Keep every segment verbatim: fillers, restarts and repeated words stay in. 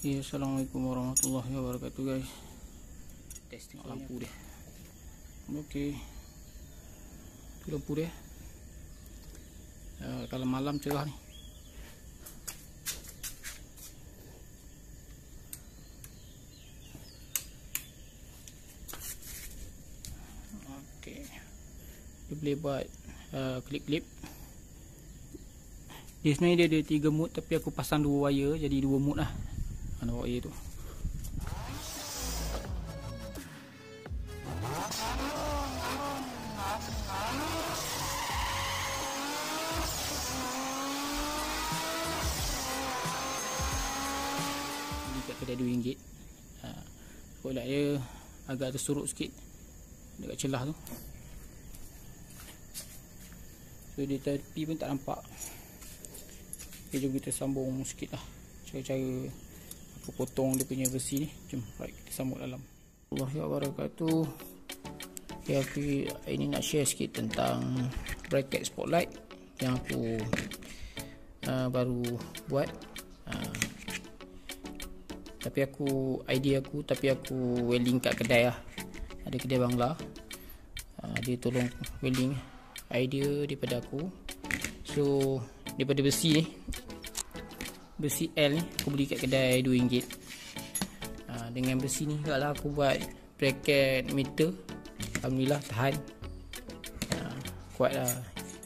Ya, Assalamualaikum warahmatullahi wabarakatuh guys. Testing lampu dia. Okey. Tu lampu dia. Uh, kalau malam cerah ni. Okey. Dia boleh buat uh, klip-klip. Dia sebenarnya dia ada tiga mode, tapi aku pasang dua wire jadi dua mode lah. Mana wire tu. Ini kat kedai dua ringgit. Ha, spotlight dia agak tersurut sikit dekat celah tu. So di tepi pun tak nampak. Okay, jom kita sambung sikit lah cara-cara aku potong dia punya besi ni. Jom, right, kita sambung dalam. Assalamualaikum warahmatullahi wabarakatuh. Okay, aku ini nak share sikit tentang bracket spotlight yang aku uh, baru buat. uh, Tapi aku, idea aku, tapi aku welding kat kedai lah. Ada kedai Bangla, uh, dia tolong welding idea daripada aku. So daripada besi ni, besi L ni aku beli kat kedai dua ringgit. ha, Dengan besi ni kalau aku buat bracket meter, alhamdulillah tahan. ha, Kuat lah.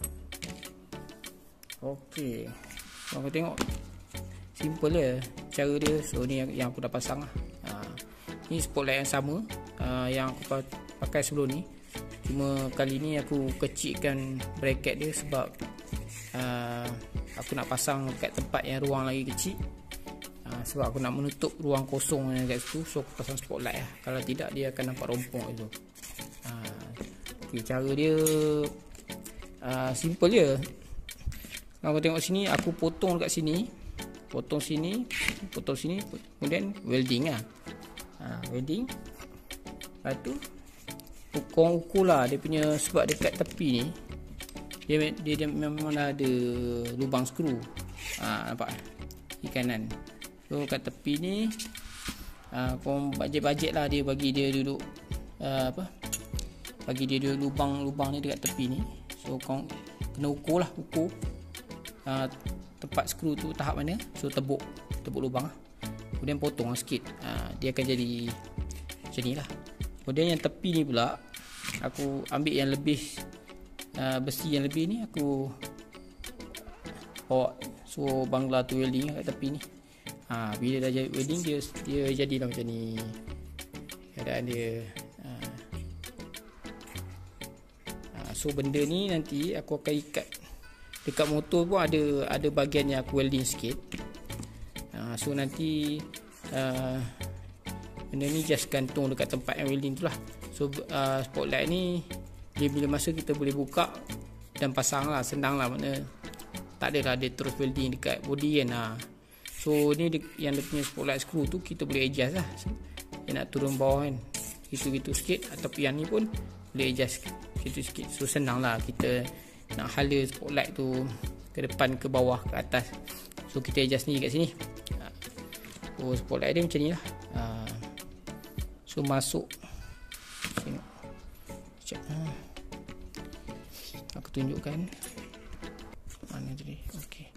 Ok, korang tengok, simple je cara dia. So ni yang, yang aku dah pasang lah. ha, Ni spotlight yang sama uh, yang aku pakai sebelum ni. Cuma kali ni aku kecilkan bracket dia sebab uh, aku nak pasang kat tempat yang ruang lagi kecil. uh, Sebab aku nak menutup ruang kosong yang kat situ. So aku pasang spotlight lah. Kalau tidak dia akan nampak rompok itu. uh, okay, Cara dia uh, simple je. Kalau tengok sini, aku potong dekat sini, potong sini, potong sini, kemudian welding lah. uh, Welding. Lepas tu ukur-ukur lah dia punya. Sebab dekat tepi ni Dia, dia, dia memang ada lubang skru. ha, Nampak di kanan. So kat tepi ni ha, kau bajet-bajet lah dia bagi dia duduk uh, apa bagi dia duduk lubang-lubang ni dekat tepi ni. So kau kena ukur lah, ukur uh, tempat skru tu tahap mana. So tebuk tebuk lubang lah. Kemudian potong lah sikit. ha, Dia akan jadi macam ni lah. Kemudian yang tepi ni pula aku ambil yang lebih Uh, besi yang lebih ni aku bawa so Bangla tu welding kat tepi ni. ha, Bila dah jadi welding, dia dia jadilah macam ni keadaan dia. uh. Uh, so benda ni nanti aku akan ikat dekat motor pun ada ada bahagian yang aku welding sikit. uh, So nanti uh, benda ni just gantung dekat tempat yang welding tu lah. So uh, spotlight ni dia bila masa kita boleh buka dan pasang lah, senang lah. Makna tak adalah dia terus welding dekat body kan. ha. So ni dia, yang dia punya spotlight screw tu kita boleh adjust lah. Dia nak turun bawah kan, gitu-gitu sikit. Ataupun yang ni pun boleh adjust gitu sikit. So senang lah kita nak hala spotlight tu ke depan, ke bawah, ke atas. So kita adjust ni kat sini. ha. So spotlight dia macam ni lah. ha. So masuk tengok sekejap. ha. Aku tunjukkan mana tadi. Okey.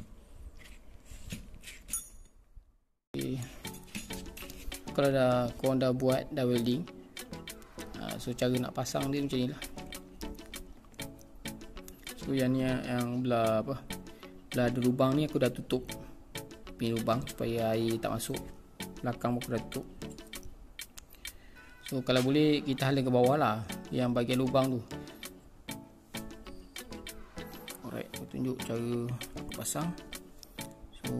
Okay. Kalau dah korang dah buat, dah welding, uh, so cara nak pasang dia macam ni lah. So yang ni yang belah apa, belah ada lubang ni aku dah tutup pin lubang supaya air tak masuk. Belakang aku dah tutup. So kalau boleh kita hala ke bawah lah yang bahagian lubang tu. Alright, aku tunjuk cara aku pasang. So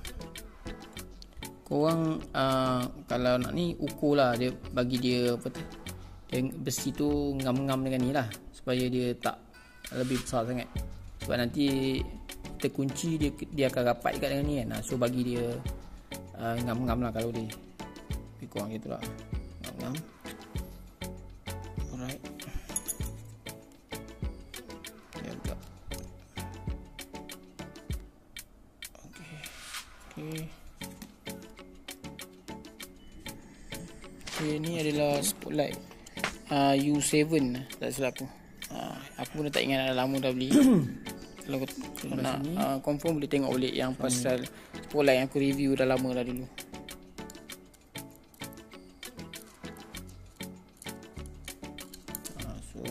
korang uh, kalau nak ni ukur lah, dia bagi dia apa tu, dia besi tu ngam-ngam dengan ni lah supaya dia tak lebih besar sangat. Sebab nanti kita kunci dia dia akan rapat dekat dengan ni kan. So bagi dia uh, ngam-ngam lah kalau dia. Lebih kurang gitu lah, ngam-ngam. Alright. Dia agak okay. Okay. Okay, ni adalah spotlight uh, U tujuh tak silap aku. Uh, aku pun tak ingat, dah lama dah beli. Kalau, kalau nak uh, confirm boleh tengok balik yang pasal spotlight yang aku review dah lama dah dulu. Uh, so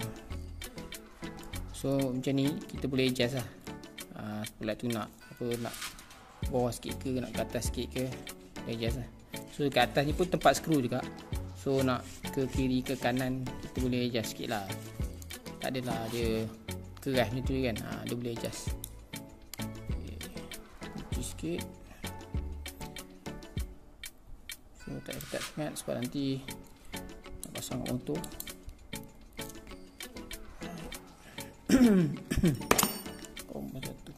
so macam ni kita boleh adjust lah. Uh, spotlight tu nak apa, nak bawah sikit ke, nak ke atas sikit ke, boleh adjust lah. So kat atas ni pun tempat skru juga. So nak ke kiri ke kanan kita boleh adjust sikit lah. Tak adalah dia keras macam tu kan. Ha, dia boleh adjust. Okay. Kunci sikit. So tak ketat sangat sebab nanti nak pasang auto. Oh, macam tu.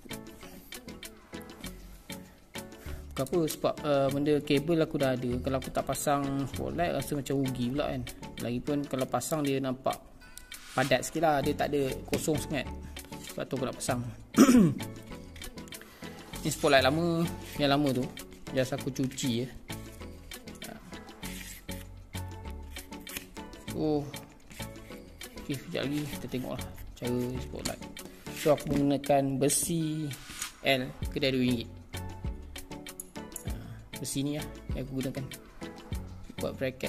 Apa sebab uh, benda kabel aku dah ada. Kalau aku tak pasang spotlight rasa macam rugi pula kan. Lagipun kalau pasang dia nampak padat sikit lah, dia tak ada kosong sangat. Sebab tu aku nak pasang. Ni spotlight lama, yang lama tu just aku cuci je. Oh, okay, sekejap lagi kita tengok lah cara spotlight. So aku menggunakan besi L kedai dua ringgit. Besi ni lah yang aku gunakan buat bracket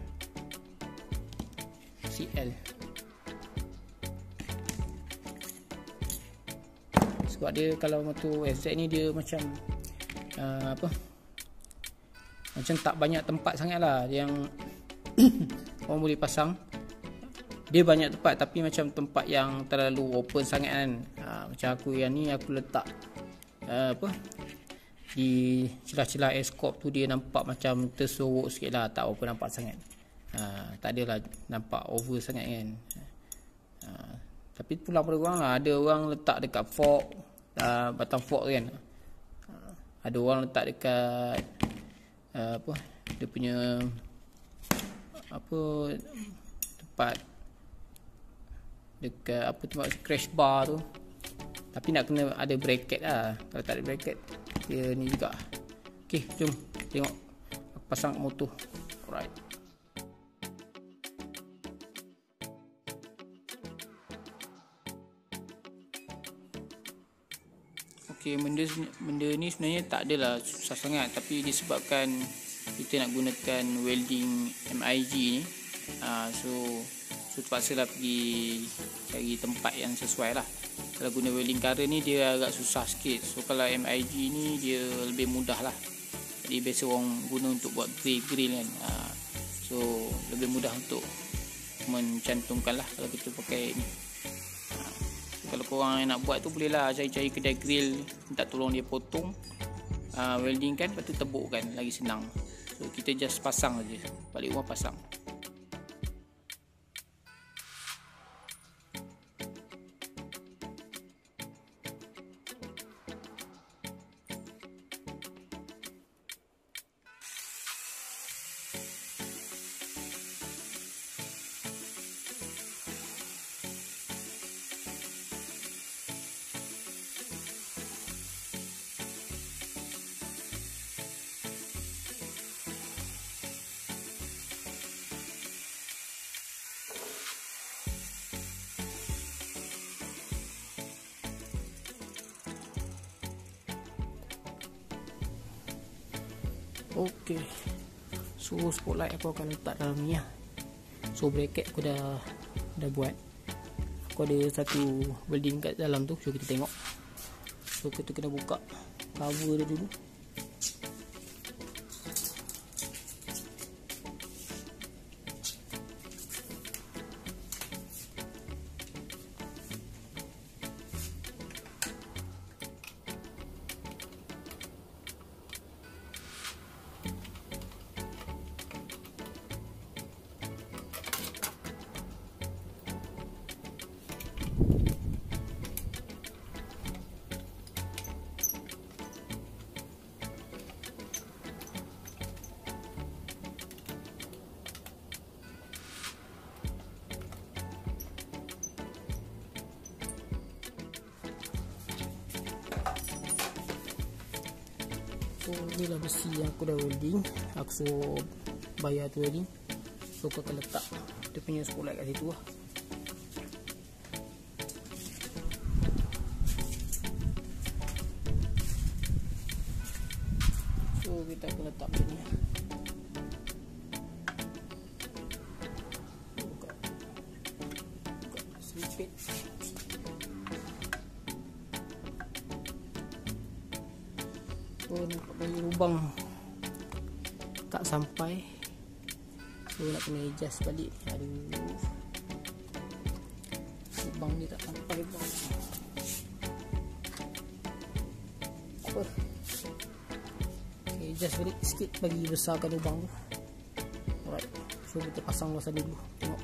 C L. Sebab dia kalau motor F Z ni dia macam uh, apa, macam tak banyak tempat sangat lah yang orang boleh pasang. Dia banyak tempat tapi macam tempat yang terlalu open sangat kan. uh, Macam aku yang ni aku letak uh, apa, di celah-celah eskop tu dia nampak macam tersorok sikit lah, tak apa nampak sangat. Ha, tak adalah nampak over sangat kan. Ha, tapi pulang pada orang lah. Ada orang letak dekat fork, uh, batang fork kan. Ha, ada orang letak dekat uh, apa, dia punya apa tempat dekat apa tempat crash bar tu. Tapi nak kena ada bracket lah. Kalau tak ada bracket dia ni juga. Ok, jom tengok aku pasang motor. Alright. Ok, benda, benda ni sebenarnya tak adalah susah sangat. Tapi disebabkan kita nak gunakan welding M I G ni, uh, So So terpaksa lah pergi cari tempat yang sesuai lah. Kalau guna welding current ni dia agak susah sikit. So kalau M I G ni dia lebih mudah lah. Jadi biasa orang guna untuk buat grill-grill kan. ha, So lebih mudah untuk mencantumkan lah kalau kita pakai ni. ha, so, Kalau korang yang nak buat tu boleh lah cari-cari kedai grill, minta tolong dia potong, uh, welding kan, lepas tu tebuk kan, lagi senang. So kita just pasang saja, balik rumah pasang. Okey. So spotlight aku akan letak dalam ni lah. So bracket aku dah dah buat. Aku ada satu welding kat dalam tu. So kita tengok. So kita kena buka cover dia dulu. So inilah besi yang aku dah welding. Aku suruh bayar tu tadi. So kau akan letak dia punya spotlight kat situ lah. So kita akan letak macam ni. Buka, buka selipit. So nampak bagi lubang tak sampai. So nak kena adjust balik. Aduh, lubang ni tak sampai bang. Apa? Okay, adjust balik sikit bagi besarkan lubang tu. Alright, so kita pasang luasan dulu. Tengok.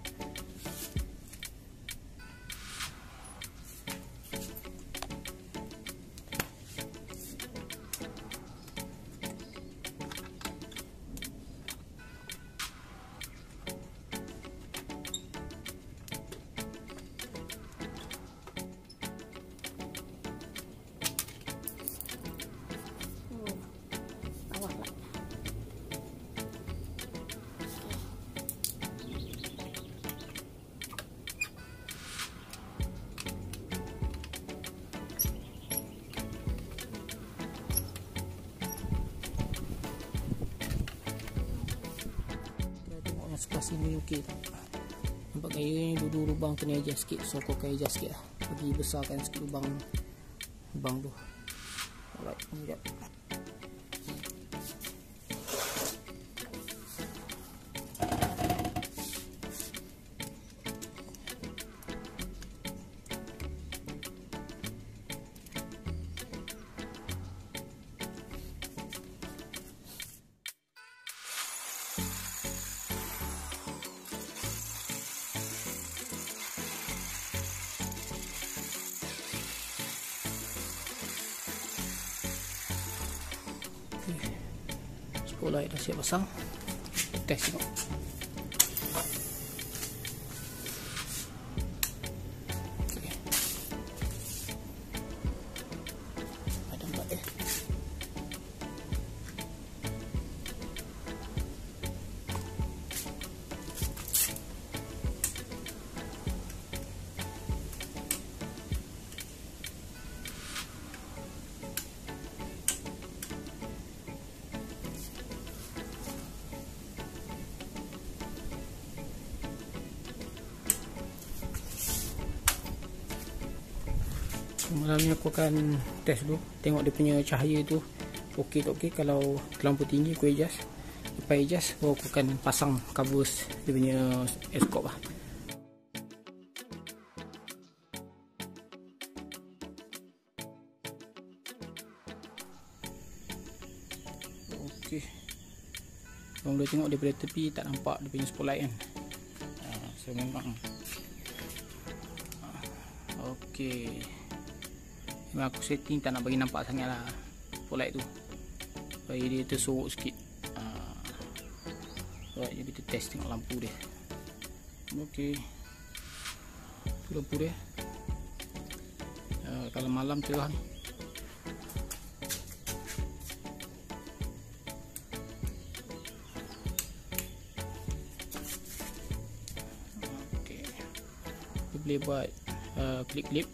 Sebelah sini okey tak? Nampak gaya ni dua-dua lubang kena adjust sikit. So kau kena adjust sikit lah, bagi besarkan sikit lubang lubang tu. Alright, sekejap. Spotlight dah siap pasang. Test tengok. Okay. Ada empat eh. Malam ni aku akan test dulu, tengok dia punya cahaya tu okey tak okey. Kalau terlampau tinggi aku adjust, lepas adjust baru aku akan pasang cover dia punya scope lah. Okey, kalau boleh tengok daripada tepi tak nampak dia punya spotlight kan. uh, so memang okey, memang aku setting tak nak bagi nampak sangat lah spotlight tu, supaya dia tersorok sikit. uh, Alright, jadi kita test tengok lampu dia. Okey, tu lampu dia. uh, Kalau malam cerah ni. Okey, kita boleh buat uh, klip-klip.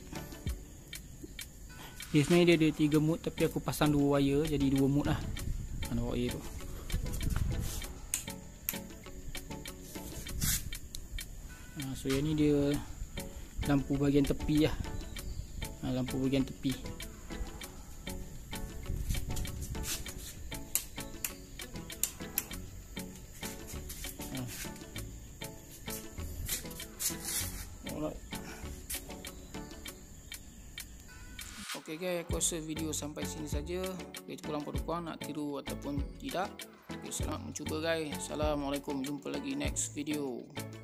Dia sebenarnya dia ada tiga mode, tapi aku pasang dua wire jadi dua mode lah. Mana wire tu. Nah, so yang ni dia lampu bahagian tepi lah. Nah, lampu bahagian tepi. Nah. Alright. Ok guys, aku rasa video sampai sini saja. Itu kurang kurang nak tiru ataupun tidak. Okay, selamat mencuba guys. Assalamualaikum, jumpa lagi next video.